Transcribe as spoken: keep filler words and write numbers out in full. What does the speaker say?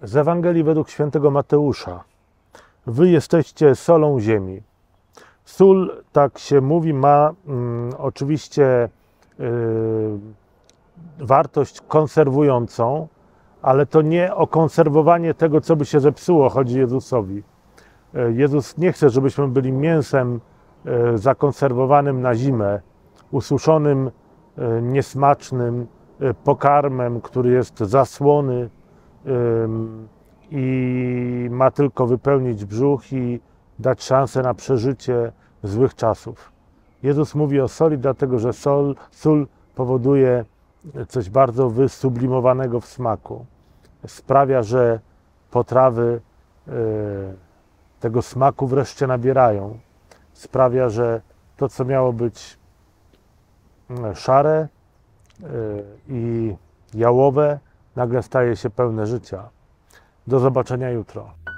Z Ewangelii według świętego Mateusza. Wy jesteście solą ziemi. Sól, tak się mówi, ma mm, oczywiście yy, wartość konserwującą, ale to nie o konserwowanie tego, co by się zepsuło, chodzi Jezusowi. Jezus nie chce, żebyśmy byli mięsem yy, zakonserwowanym na zimę, ususzonym, yy, niesmacznym yy, pokarmem, który jest zasłony yy, i ma tylko wypełnić brzuch i dać szansę na przeżycie złych czasów. Jezus mówi o soli, dlatego że sol, sól powoduje coś bardzo wysublimowanego w smaku. Sprawia, że potrawy y, tego smaku wreszcie nabierają. Sprawia, że to, co miało być szare y, i jałowe, nagle staje się pełne życia. Do zobaczenia jutro.